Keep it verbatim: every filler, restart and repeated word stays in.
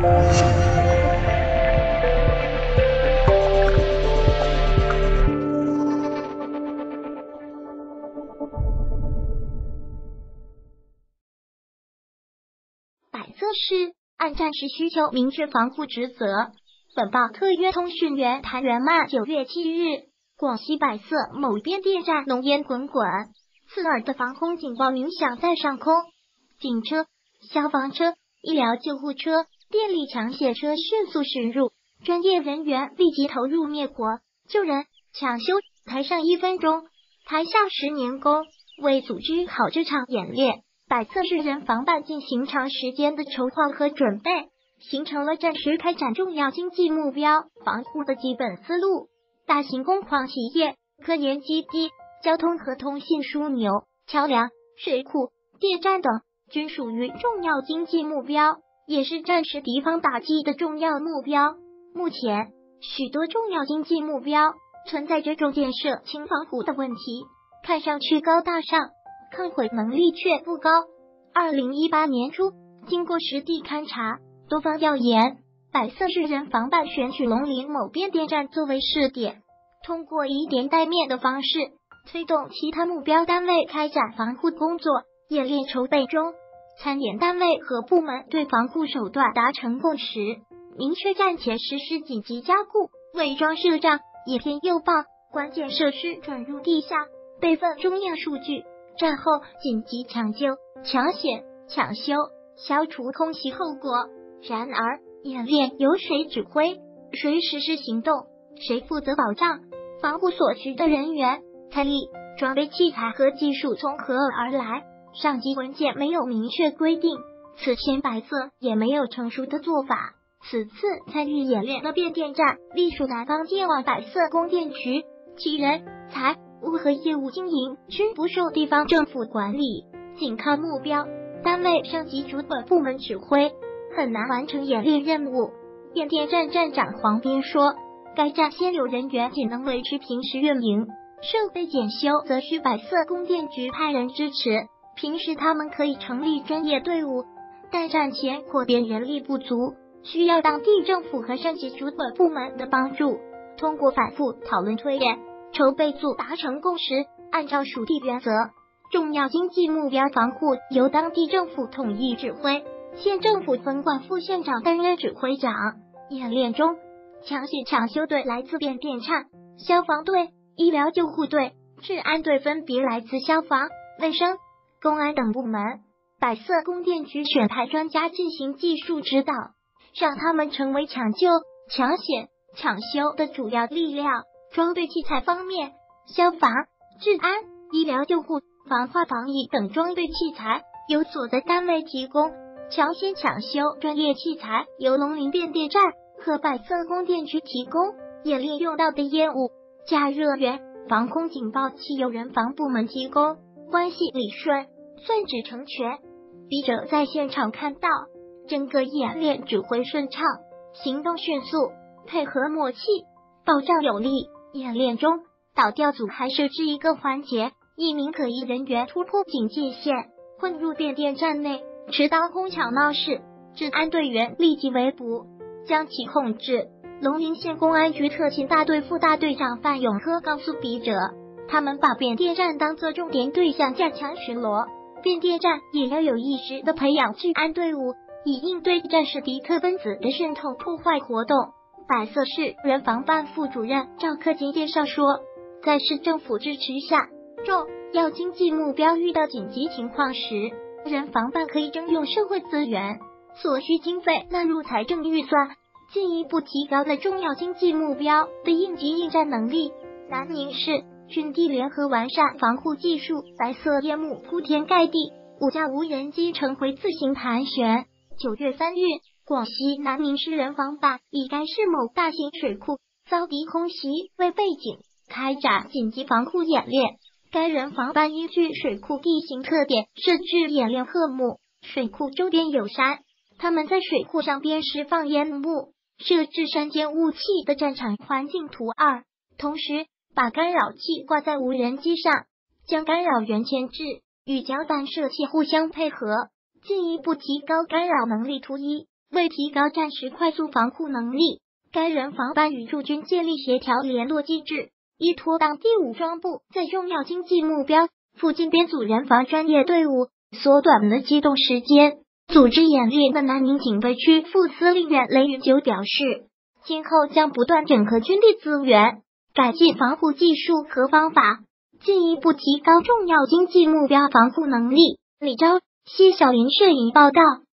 百色市按战时需求明确防护职责。本报特约通讯员谭元曼九月七日，广西百色某变电站浓烟滚滚，刺耳的防空警报鸣响在上空，警车、消防车、医疗救护车、电力抢险车迅速驶入，专业人员立即投入灭火、救人、抢修。台上一分钟，台下十年功。为组织好这场演练，百色市人防办进行长时间的筹划和准备，形成了战时开展重要经济目标防护的基本思路。大型工矿企业、科研基地、交通和通信枢纽、桥梁、水库、电站等均属于重要经济目标，也是战时敌方打击的重要目标。目前，许多重要经济目标存在着重建设轻防护的问题，看上去高大上，抗毁能力却不高。二零一八年初，经过实地勘察，多方调研，百色市人防办选取龙陵某变电站作为试点，通过以点带面的方式，推动其他目标单位开展防护工作。演练筹备中，参演单位和部门对防护手段达成共识，明确战前实施紧急加固、伪装设障、以偏诱报，关键设施转入地下，备份重要数据，战后紧急抢救、抢险、抢修，消除空袭后果。然而，演练由谁指挥，谁实施行动，谁负责保障防护所需的人员、财力、装备器材和技术从何而来？上级文件没有明确规定，此前百色也没有成熟的做法。此次参与演练的变电站隶属南方电网百色供电局，其人、财务和业务经营均不受地方政府管理，仅靠目标单位上级主管部门指挥，很难完成演练任务。变电站站长黄斌说，该站现有人员仅能维持平时运营，设备检修则需百色供电局派人支持，平时他们可以成立专业队伍，但战前扩编人力不足，需要当地政府和上级主管部门的帮助。通过反复讨论推演，筹备组达成共识，按照属地原则，重要经济目标防护由当地政府统一指挥，县政府分管副县长担任指挥长。演练中，抢险抢修队来自变电站，消防队、医疗救护队、治安队分别来自消防、卫生、公安等部门。百色供电局选派专家进行技术指导，让他们成为抢救、抢险、抢修的主要力量。装备器材方面，消防、治安、医疗救护、防化防疫等装备器材由所在单位提供，抢险抢修专业器材由龙陵变电站和百色供电局提供。演练用到的烟雾、加热源、防空警报器由人防部门提供。关系理顺，算指成全。笔者在现场看到，整个演练指挥顺畅，行动迅速，配合默契，保障有力。演练中，导调组还设置一个环节，一名可疑人员突破警戒线，混入变电站内，持刀哄抢闹事，治安队员立即围捕，将其控制。龙陵县公安局特勤大队副大队长范永科告诉笔者，他们把变电站当作重点对象加强巡逻，变电站也要有意识地培养治安队伍，以应对战时敌特分子的渗透破坏活动。百色市人防办副主任赵克勤介绍说，在市政府支持下，重要经济目标遇到紧急情况时，人防办可以征用社会资源，所需经费纳入财政预算，进一步提高了重要经济目标的应急应战能力。南宁市军地联合完善防护技术，白色烟幕铺天盖地，五架无人机乘回自行盘旋。九月三日，广西南宁市人防办以该市某大型水库遭敌空袭为背景，开展紧急防护演练。该人防办依据水库地形特点设置演练项目。水库周边有山，他们在水库上边释放烟幕，设置山间雾气的战场环境图二，同时把干扰器挂在无人机上，将干扰源牵制，与交弹射器互相配合，进一步提高干扰能力图一。 为提高战时快速防护能力，该人防班与驻军建立协调联络机制，依托当地武装部在重要经济目标附近编组人防专业队伍，缩短了机动时间。组织演练的南宁警备区副司令员雷云九表示，今后将不断整合军力资源，改进防护技术和方法，进一步提高重要经济目标防护能力。李昭、谢小林摄影报道。